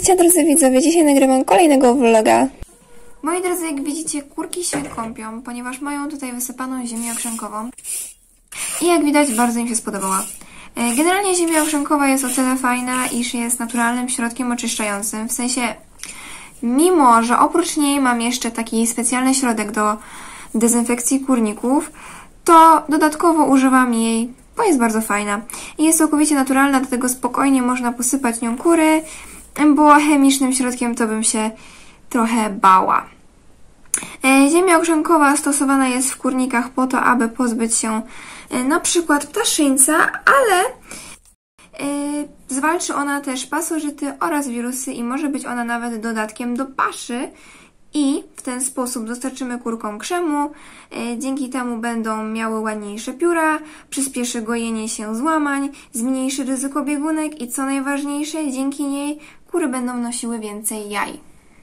Cześć drodzy widzowie, dzisiaj nagrywam kolejnego vloga. Moi drodzy, jak widzicie, kurki się kąpią, ponieważ mają tutaj wysypaną ziemię okrzękową. I jak widać, bardzo im się spodobała. Generalnie ziemia okrzękowa jest o tyle fajna, iż jest naturalnym środkiem oczyszczającym. W sensie, mimo że oprócz niej mam jeszcze taki specjalny środek do dezynfekcji kurników, to dodatkowo używam jej, bo jest bardzo fajna. I jest całkowicie naturalna, dlatego spokojnie można posypać nią kury, bo chemicznym środkiem to bym się trochę bała. Ziemia okrzękowa stosowana jest w kurnikach po to, aby pozbyć się na przykład ptaszyńca, ale zwalczy ona też pasożyty oraz wirusy i może być ona nawet dodatkiem do paszy i w ten sposób dostarczymy kurkom krzemu, dzięki temu będą miały ładniejsze pióra, przyspieszy gojenie się złamań, zmniejszy ryzyko biegunek i co najważniejsze, dzięki niej kury będą nosiły więcej jaj.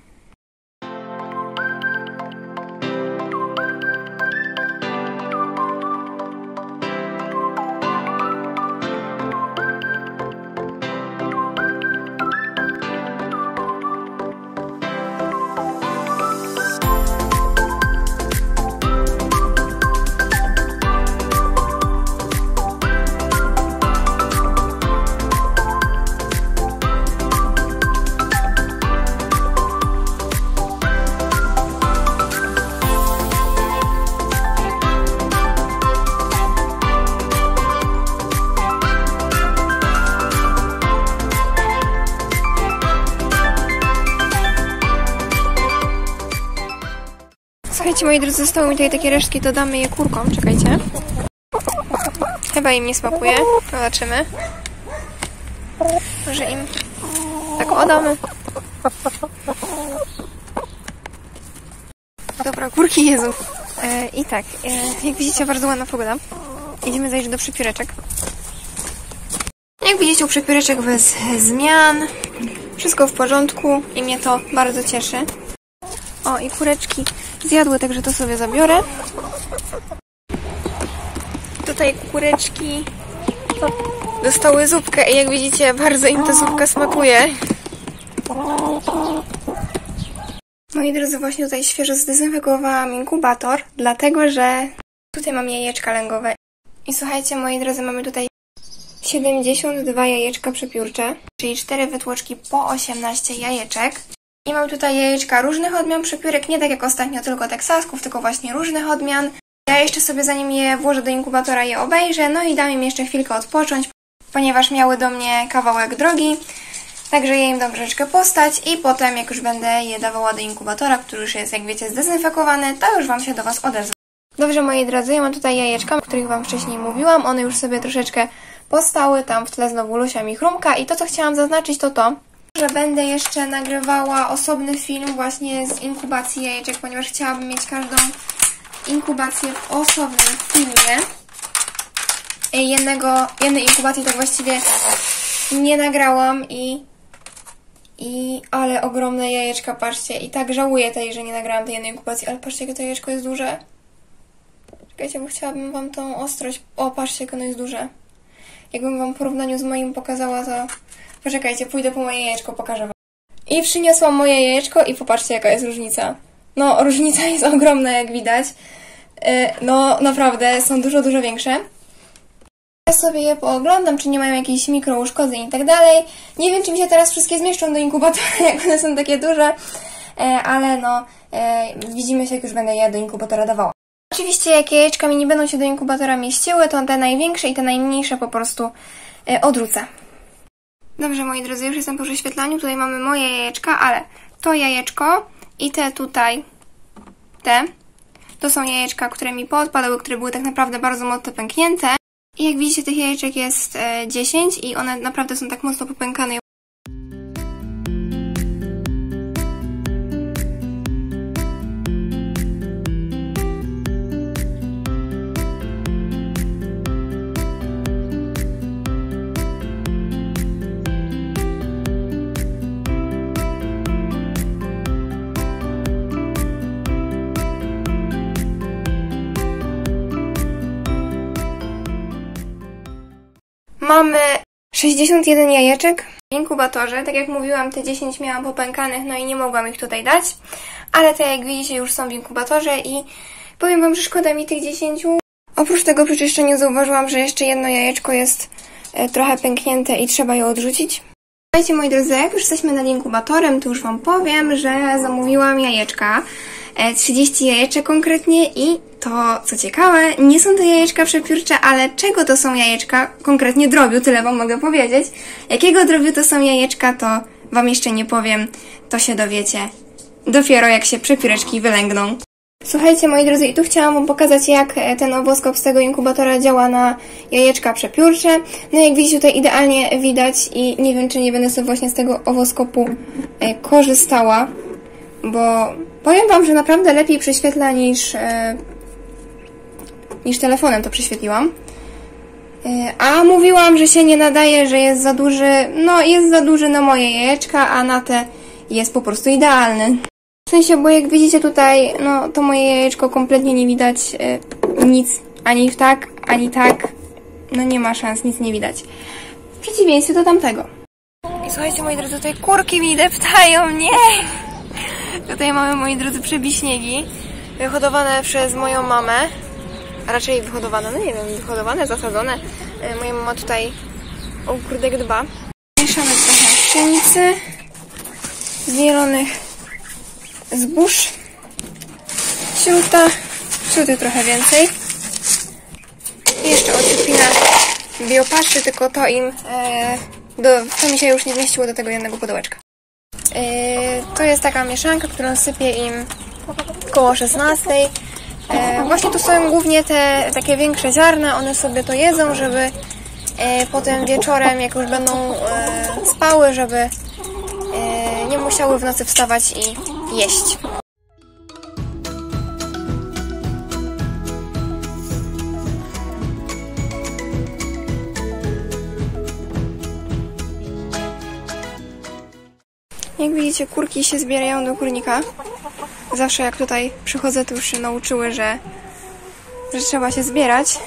Słuchajcie, moi drodzy, zostały mi tutaj takie resztki, to damy je kurkom. Czekajcie. Chyba im nie smakuje. Zobaczymy. Może im tak oddamy. Dobra, kurki jedzą. I tak, jak widzicie, bardzo ładna pogoda. Idziemy zajrzeć do przepióreczek. Jak widzicie, u przepióreczek bez zmian. Wszystko w porządku i mnie to bardzo cieszy. O, i kureczki zjadły, także to sobie zabiorę. Tutaj kureczki dostały zupkę i jak widzicie, bardzo im ta zupka smakuje. Moi drodzy, właśnie tutaj świeżo zdezynfekowałam inkubator, dlatego że tutaj mam jajeczka lęgowe. I słuchajcie, moi drodzy, mamy tutaj 72 jajeczka przepiórcze, czyli 4 wytłoczki po 18 jajeczek. I mam tutaj jajeczka różnych odmian przepiórek, nie tak jak ostatnio tylko teksasków, tylko właśnie różnych odmian. Ja jeszcze sobie, zanim je włożę do inkubatora, je obejrzę, no i dam im jeszcze chwilkę odpocząć, ponieważ miały do mnie kawałek drogi. Także je im dam troszeczkę postać i potem, jak już będę je dawała do inkubatora, który już jest, jak wiecie, zdezynfekowany, to już Wam się do Was odezwę. Dobrze, moi drodzy, ja mam tutaj jajeczka, o których Wam wcześniej mówiłam. One już sobie troszeczkę postały, tam w tle znowu Lusia mi chrumka i to, co chciałam zaznaczyć, to, że będę jeszcze nagrywała osobny film właśnie z inkubacji jajeczek, ponieważ chciałabym mieć każdą inkubację w osobnym filmie. Jednej inkubacji tak właściwie nie nagrałam ale ogromne jajeczka, patrzcie. I tak żałuję tej, że nie nagrałam tej jednej inkubacji, ale patrzcie, jakie to jajeczko jest duże. Czekajcie, bo chciałabym Wam tą ostrość... O, patrzcie, jak ono jest duże. Jakbym Wam w porównaniu z moim pokazała, to... Poczekajcie, pójdę po moje jajeczko, pokażę Wam. I przyniosłam moje jajeczko i popatrzcie, jaka jest różnica. No, różnica jest ogromna, jak widać. No, naprawdę, są dużo, dużo większe. Ja sobie je pooglądam, czy nie mają jakichś mikrouszkodzeń i tak dalej. Nie wiem, czy mi się teraz wszystkie zmieszczą do inkubatora, jak one są takie duże. Ale no, widzimy się, jak już będę je do inkubatora dawała. Oczywiście, jak jajeczka mi nie będą się do inkubatora mieściły, to te największe i te najmniejsze po prostu odrzucę. Dobrze, moi drodzy, już jestem po prześwietlaniu. Tutaj mamy moje jajeczka, ale to jajeczko i te tutaj, to są jajeczka, które mi poodpadały, które były tak naprawdę bardzo mocno pęknięte. I jak widzicie, tych jajeczek jest 10 i one naprawdę są tak mocno popękane. Mamy 61 jajeczek, W inkubatorze, tak jak mówiłam, te 10 miałam popękanych, no i nie mogłam ich tutaj dać, ale te, jak widzicie, już są w inkubatorze i powiem wam, że szkoda mi tych 10. Oprócz tego przecież jeszcze nie zauważyłam, że jeszcze jedno jajeczko jest trochę pęknięte i trzeba je odrzucić. Słuchajcie, moi drodzy, jak już jesteśmy nad inkubatorem, to już wam powiem, że zamówiłam jajeczka. 30 jajeczek konkretnie i to, co ciekawe, nie są to jajeczka przepiórcze, ale czego to są jajeczka? Konkretnie drobiu, tyle wam mogę powiedzieć. Jakiego drobiu to są jajeczka, to wam jeszcze nie powiem, to się dowiecie dopiero jak się przepióreczki wylęgną. Słuchajcie, moi drodzy, i tu chciałam wam pokazać, jak ten owoskop z tego inkubatora działa na jajeczka przepiórcze. No jak widzicie, tutaj idealnie widać i nie wiem, czy nie będę sobie właśnie z tego owoskopu korzystała, bo powiem wam, że naprawdę lepiej prześwietla niż telefonem to prześwietliłam. A mówiłam, że się nie nadaje, że jest za duży, no jest za duży na moje jajeczka, a na te jest po prostu idealny. W sensie, bo jak widzicie tutaj, no to moje jajeczko kompletnie nie widać nic, ani tak, ani tak. No nie ma szans, nic nie widać. W przeciwieństwie do tamtego. I słuchajcie, moi drodzy, tutaj kurki mi deptają, nie! Tutaj mamy, moi drodzy, przebiśniegi, wyhodowane przez moją mamę. A raczej wyhodowane, no nie wiem, wyhodowane, zasadzone. Moja mama tutaj o kurdek dba. Mieszamy trochę pszenicy, zielonych zbóż, śruty trochę więcej. I jeszcze odrobina biopaszy, tylko to to mi się już nie zmieściło do tego jednego pudełeczka. To jest taka mieszanka, którą sypię im koło 16. Właśnie tu są głównie te takie większe ziarna, one sobie to jedzą, żeby potem wieczorem, jak już będą spały, żeby nie musiały w nocy wstawać i jeść. Jak widzicie, kurki się zbierają do kurnika. Zawsze jak tutaj przychodzę, to już się nauczyły, że trzeba się zbierać.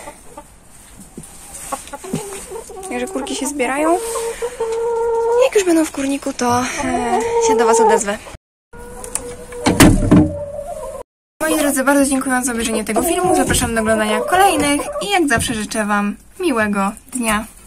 Także kurki się zbierają. Jak już będą w kurniku, to się do was odezwę. Moi drodzy, bardzo dziękuję za obejrzenie tego filmu. Zapraszam do oglądania kolejnych i jak zawsze życzę wam miłego dnia.